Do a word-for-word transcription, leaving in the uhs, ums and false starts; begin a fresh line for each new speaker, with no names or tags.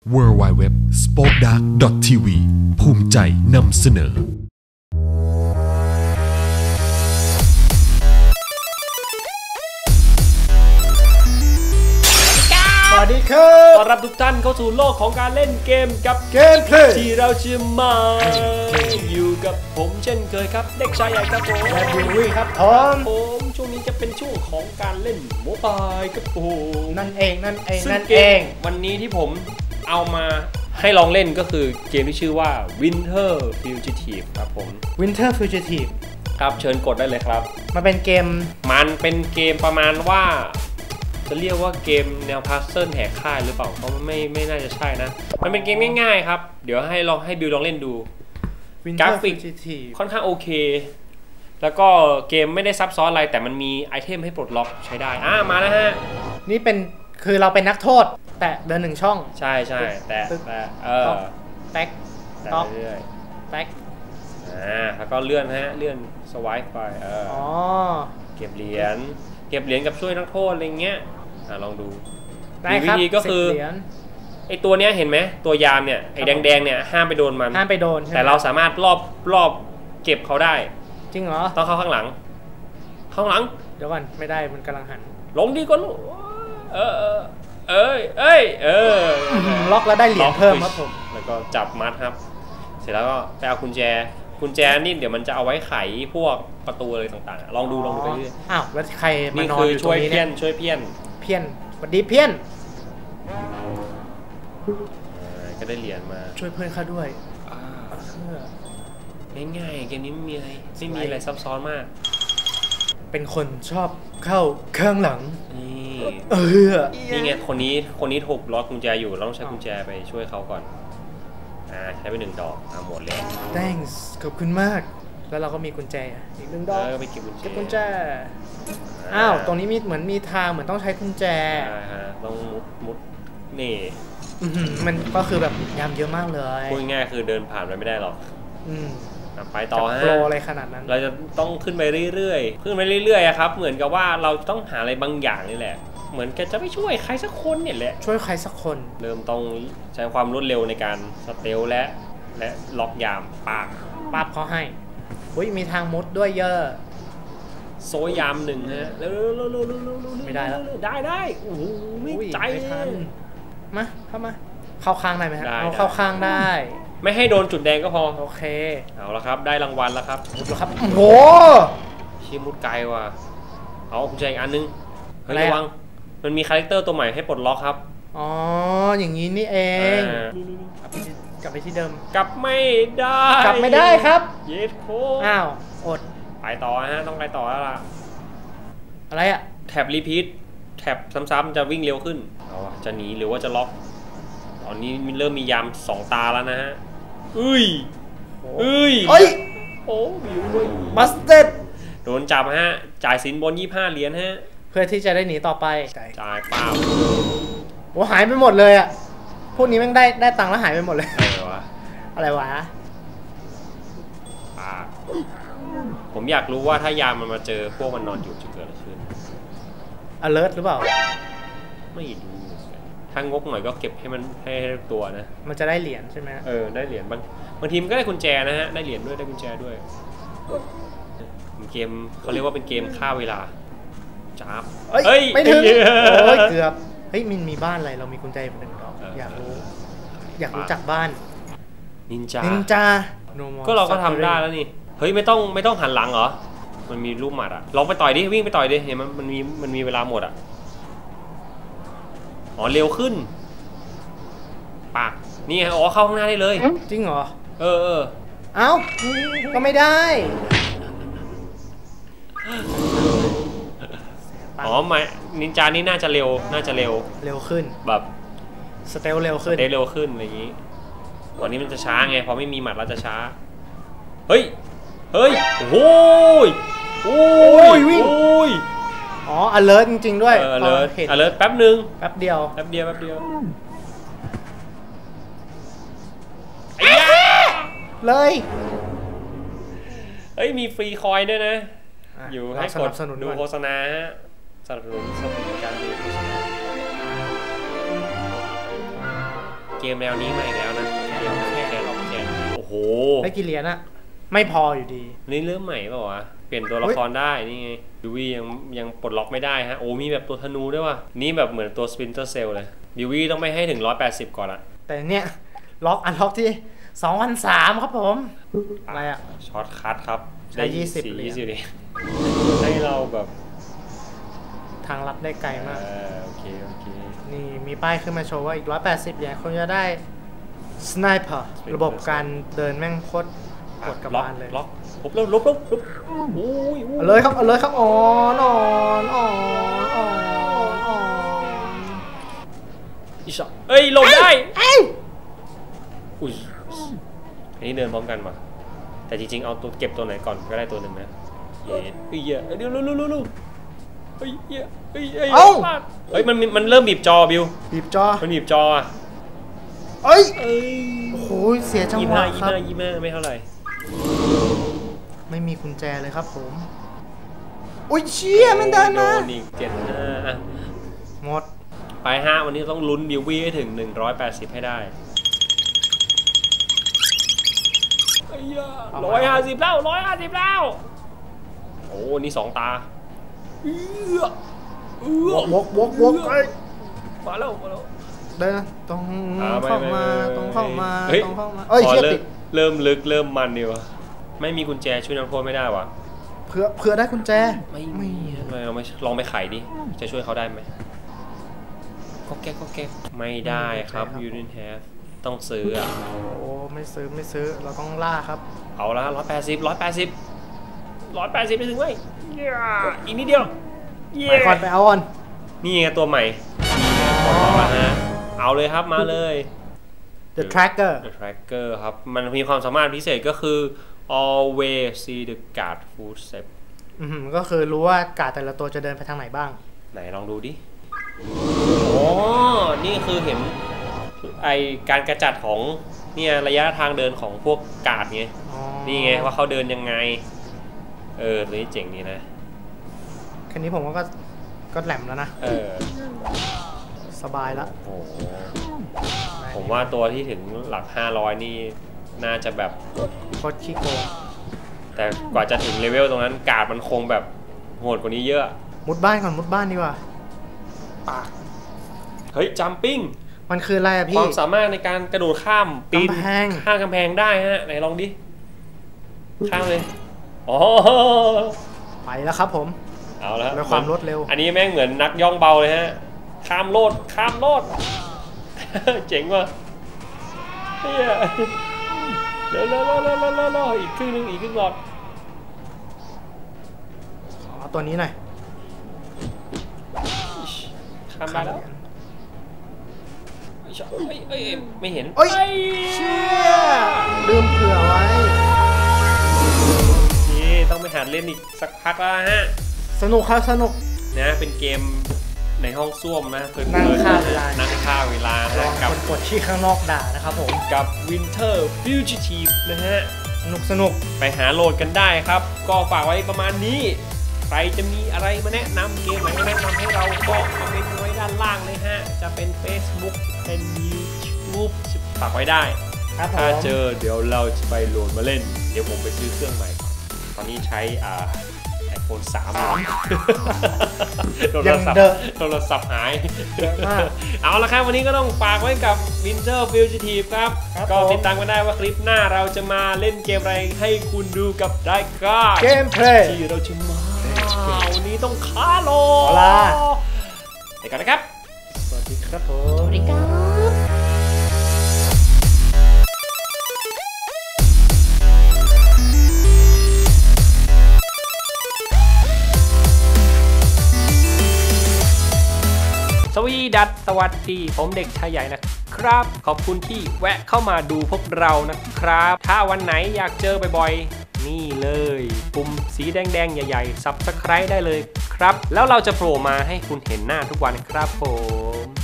ดับเบิลยู ดับเบิลยู ดับเบิลยู ดอท สป็อคดัก ดอท ที วี ภูมิใจนำเสนอ
สวัสดีครับ
ต้อนรับทุกท่านเข้าสู่โลกของการเล่นเกมกับ
เกมเพลย์
ที่เราจะมาอยู่กับผมเช่นเคยครับเด็กชายใหญ่ครับผม
และบิววี่ครับผม
ผมช่วงนี้จะเป็นช่วงของการเล่นโมบายครับผม
นั่นเองนั่นเองนั่น
เองวันนี้ที่ผมเอามาให้ลองเล่นก็คือเกมที่ชื่อว่า Winter Fugitive ครับผม
Winter Fugitive
ครับเชิญกดได้เลยครับ
มันเป็นเกม
มันเป็นเกมประมาณว่าจะเรียกว่าเกมแนวพัซเซิลแหกค่ายหรือเปล่าเพราะมันไม่ไม่น่าจะใช่นะมันเป็นเกมง่ายๆครับเดี๋ยวให้ลองให้บิวลองเล่นดูกราฟิกค่อนข้างโอเคแล้วก็เกมไม่ได้ซับซ้อนอะไรแต่มันมีไอเทมให้ปลดล็อกใช้ได้อ่ามาแล้วฮะ
นี่เป็นคือเราเป็นนักโทษแต่เดินหนึ่งช่อง
ใช่ใช่แต่แต่เออ
แท็ก
ต่อเรื่อย
แท็ก
อ่าแล้วก็เลื่อนฮะเลื่อนสวายไปเอออ๋อเก็บเหรียญเก็บเหรียญกับช่วยนักโทษอะไรเงี้ยอ่าลองดูวิธีก็คือไอตัวเนี้ยเห็นไหมตัวยามเนี่ยไอแดงๆเนี่ยห้ามไปโดนมัน
ห้ามไปโดน
แต่เราสามารถรอบรอบเก็บเขาได้
จริงเหรอ
ต้องเข้าข้างหลังข้างหลัง
เดี๋ยวก่อนไม่ได้มันกำลังหัน
ลงดีกว่าลูกเออเออเอ้ยเอ้ยเออ
ล็อกแล้วได้เหรียญเพิ่มครับผม
แล้วก็จับมัดครับเสร็จแล้วก็ไปเอากุญแจกุญแจนี่เดี๋ยวมันจะเอาไว้ไขพวกประตูอะไรต่างๆลองดูลองดูไปเรื่อย
อ้าวแล้วใครมานอนอยู่ตรงนี้เนี่ย
ช่วยเพี้ยน
เพี้ยนสวัสดีเพี้ยน
ก็ได้เหรียญมา
ช่วยเพื่อนข้าด้วย
ง่ายๆเกมนี้ไม่มีอะไรไม่มีอะไรซับซ้อนมาก
เป็นคนชอบเข้าข้างหลัง
นี่
เออ
นี่ไงคนนี้คนนี้ถูกล็อกกุญแจอยู่เราต้องใช้กุญแจไปช่วยเขาก่อนอ่าใช้ไปหนึ่งดอกอ่าหมดเลย
thanks ขอบคุณมากแล้วเราก็มีกุญแจอีกหนึ่งดอก
แล้วก็ไปเก็บกุญแจ
เก็บกุญแจอ้าวตรงนี้มีเหมือนมีทางเหมือนต้องใช้กุญแจ
ใช่ฮะต้องมุดมุดนี่
มันก็คือแบบยามเยอะมากเลย
พูดง่ายคือเดินผ่านไปไม่ได้หรอก
อืม
ไปต่อฮะ
โปรอะไรขนาดนั้น
เราจะต้องขึ้นไปเรื่อยๆขึ้นไปเรื่อยๆครับเหมือนกับว่าเราต้องหาอะไรบางอย่างนี่แหละเหมือนแกจะไม่ช่วยใครสักคนเนี่ยแหละ
ช่วยใครสักคน
เริ่มต้องใช้ความรวดเร็วในการสเตลและและล็อกยามปาก
ปาบเขาให้อุ้ยมีทางมุดด้วยเยอะ
โซยามหนึ่งฮะเร็วๆ
ไม่ได้แล้ว
ได้ได้โอ้โหไม่ใจ
ทันมาเข้ามาเข้าข้างได้ไหมฮะเอาเข้าข้างได้
ไม่ให้โดนจุดแดงก็พอ
โอเค
เอาละครับได้รางวัลแล้วครับ
มุดแล้วครับโอ้โห
ชี้มุดไกลว่ะเอากุญแจอีกอันนึงเฮ้ยระวังมันมีคาแรคเตอร์ตัวใหม่ให้ปลดล็อกครับ
อ๋ออย่างนี้นี่เองกลับไปที่เดิม
กลับไม่ได้
กลับไม่ได้ครับ
เย็ดโค
อ้าวอด
ไปต่อฮะต้องไปต่อแล้วล่ะ
อะไรอะ
แท็บรีพีทแท็บซ้ำๆจะวิ่งเร็วขึ้นเอาจะหนีหรือว่าจะล็อกตอนนี้เริ่มมียามสองตาแล้วนะฮะเอ้ยเอ้ย
เอ้ย
โอ้ยด้วย
บัสเต็ด
โดนจับฮะจ่ายสินบนยี่สิบห้าเหรียญฮะ
เพื่อที่จะได้หนีต่อไป
จ่ายเปล่า
โอ้หายไปหมดเลยอ่ะพวกนี้แม่งได้ได้ตังค์แล้วหายไปหมดเลย
อะไรวะ
อะไรวะ
ผมอยากรู้ว่าถ้ายามมันมาเจอพวกมันนอนอยู่จะเกิดอะไรขึ้น
alert หรือเปล่า
ไม่ดูถ้างกหน่อยก็เก็บให้มันให้ตัวนะ
มันจะได้เหรียญใช่ไหม
เออได้เหรียญบางบางทีมันก็ได้กุญแจนะฮะได้เหรียญด้วยได้กุญแจด้วยเกมเขาเรียกว่าเป็นเกมฆ่าเวลาจ้าบ
เฮ้ยไม่ถึงโอ้ยเกือบเฮ้ยมินมีบ้านอะไรเรามีกุญแจเป็นหนึ่งดอกอยากรู้อยากรู้จักบ้าน
นินจา
นินจา
ก็เราก็ทำได้แล้วนี่เฮ้ยไม่ต้องไม่ต้องหันหลังเหรอมันมีรูปหมัดอะลองไปต่อยดิวิ่งไปต่อยดิเห็นมันมันมีมันมีเวลาหมดอะอ๋อเร็วขึ้นปากนี่อ๋อเข้าข้างหน้าได้เลย
จริงเหรอ
เออเออ
เอ้าก็ไม่ได้
อ๋อไม่นินจานี่น่าจะเร็วน่าจะเร็ว
เร็วขึ้น
แบบ
สเตลเร็วขึ้น
สเตลเร็วขึ้นอะไรอย่างนี้ตอนนี้มันจะช้าไงพอไม่มีหมัดแล้วจะช้าเฮ้ยเฮ้ยโอ้ยโอ้ยวิ่ง
อ๋อ alert จริงๆด้วย
เออ alert alert แป๊บนึง
แป๊บเดียว
แป๊บเดียวแป๊บเดียว
เลย
เฮ้ยมีฟรีคอยด้วยนะอยู่ให้กดดูโฆษณาฮะสนับสนุนสนับสนุนการดูโฆษณาเกกมแนวนี้มาอีกแล้วนะเกมแค่แค่ล็อกแกนโอ้โห
ได้กี่เหรียญอะไม่พออยู่ดี
นี่เริ่มใหม่เปล่าวะเปลี่ยนตัวละครได้นี่ไงบิววี่ยังยังปลดล็อกไม่ได้ฮะโอ้มีแบบตัวธนูด้วยว่ะนี่แบบเหมือนตัวสปินเตอร์เซลเลยบิววี่ต้องไม่ให้ถึงหนึ่งร้อยแปดสิบก่อนละ
แต่เนี้ยล็อกอันล็อกที่สองพันสามครับผมอะไรอะ
ช็อตคัทครับ
ได้ยี่สิบ
ยี่สิบเลยให้เราแบบ
ทางลัดได้ไกลมาก
โอเคโอเค
นี่มีป้ายขึ้นมาโชว์ว่าอีกหนึ่งร้อยแปดสิบเหรียญคนจะได้สไนเปอร์ระบบการเดินแม่งโคตรกดกับบ้านเลย
ล็อกลบลบลบลบลบโอ้ย
เลยครับเลยครับอ่อนอ่อนอ่อนอ่อนอ่อน
อีช็อตเอ้ยลงได้อุ้ยอันนี้เดินพร้อมกันมาแต่จริงๆเอาตัวเก็บตัวไหนก่อนก็ได้ตัวหนึ่งนะเย้เฮ้ยเดี๋ยวลุลุลุเฮ้ยเฮ้ยเฮ้ยเฮ้ยเฮ้ยมันมันเริ่มบีบจอบิว
บีบจอ
มันบีบจออ่ะ
เอ้ยโอ้โหเสียจังหวะครับ
ยี่แม่ไม่เท่าไหร่
ไม่มีกุญแจเลยครับผมโอ้ยเชี่ยมันเดินมา
โดนอีกเจ็ดห้า
หมด
ไปห้าวันนี้ต้องลุ้นบิววี่ให้ถึงหนึ่งร้อยแปดสิบให้ได้ร้อยห้าสิบแล้วร้อยห้าสิบแล้วโอ้นี่สองตาเอื้อเอื้อ
วกวกวกไป
มาแล้วมาแล้ว
เดินตรงเข้ามาตรงเข้ามาตรงเข้ามาเอ้ยเชี่ยติด
เริ่มลึกเริ่มมันดีวะไม่มีกุญแจช่วยนักโทษไม่ได้วะ
เผื่อเผื่อได้กุญแจ
ไม่ไม่เราไม่ลองไปไขดิจะช่วยเขาได้ไหมก็แก้ก็แก้ไม่ได้ครับยูนินแฮฟต้องซื้ออ่ะ
โอ้ไม่ซื้อไม่ซื้อเราต้องล่าครับ
เอาละร้อยแปดสิบร้อยแปดสิบร้อยแปดสิบไปถึงไหมอีกนิดเดียว
ไปก่อนไปเอาก่อน
นี่ไงตัวใหม่กดต่อมาฮะเอาเลยครับมาเลย
The Tracker
The Tracker ครับมันมีความสามารถพิเศษก็คือ always see the guard footstep
อืมก็คือรู้ว่าการ์ดแต่ละตัวจะเดินไปทางไหนบ้าง
ไหนลองดูดิอ๋อนี่คือเห็นไอการกระจัดของเนี่ยระยะทางเดินของพวกการ์ดไงนี่ไงว่าเขาเดินยังไงเออตัวนี้เจ๋งดีนะ
แค่นี้ผมก็ก็แหลมแล้วนะ
เออ
สบายแล้ว
โอ้ผมว่าตัวที่ถึงหลักห้าร้อยนี่น่าจะแบบ
โคตรขี้โกง
แต่กว่าจะถึงเลเวลตรงนั้นการ์ดมันคงแบบโหดกว่านี้เยอะ
มุดบ้านก่อนมุดบ้านดีกว่า
ปากเฮ้ยจัมปิ้ง
มันคืออะไรอะพี่
ความสามารถในการกระโดดข้ามปีนข้ามกำแพงได้ฮะไหนลองดิข้ามเลยอ๋อ
ไปแล้วครับผม
เอาแล้ว
ด้วยความรวดเร็ว
อันนี้แม่งเหมือนนักย่องเบาเลยฮะข้ามโลดข้ามโลดเจ๋งว่ะเฮ้ยเร็วเร็วเร็วเร็วเร็วเร็วอีกครึ่งนึงอีกครึ่งหลอด
เอาตัวนี้หน่อย
ข้ามได้แล้วเอ้ยไม่เห็น
เอ้ยเชี่ยลืมเผื่อไว้
นี่ต้องไปหาเล่นอีกสักพักแล้วฮะ
สนุกครับสนุก
นะเป็นเกมในห้องส้วมนะ
คือนั่งฆ่าเวลา
นั่งฆ่าเวลา
กับคนกดที่ข้างนอกด่านะครับผม
กับ Winter Fugitive นะฮะ
สนุกสนุก
ไปหาโหลดกันได้ครับก็ฝากไว้ประมาณนี้ใครจะมีอะไรมาแนะนำเกมไหนมาแนะนำให้เราก็คอมเมนต์ไว้ด้านล่างเลยฮะจะเป็น Facebook เป็น YouTube ฝากไว้ได้ถ้าเจอเดี๋ยวเราจะไปโหลดมาเล่นเดี๋ยวผมไปซื้อเครื่องใหม่ตอนนี้ใช้อ่าไอโฟนสามโทรศัพท์โทรศัพท์หายเอาละครับวันนี้ก็ต้องฝากไว้กับ Winter Fugitive ครับก็ติดตามกันได้ว่าคลิปหน้าเราจะมาเล่นเกมอะไรให้คุณดูกับได้ก็
เกมเพลย์
ที่เราจะมาวันนี้ต้องคาโลไปกันนะครับ
สวัสดีครับผมสวัสดีครับ
สวีดัสสวัสดีผมเด็กชายใหญ่นะครับขอบคุณที่แวะเข้ามาดูพวกเรานะครับถ้าวันไหนอยากเจอบ่อยๆนี่เลยปุ่มสีแดงๆใหญ่ๆ Subscribe ได้เลยครับแล้วเราจะโผล่มาให้คุณเห็นหน้าทุกวันครับผม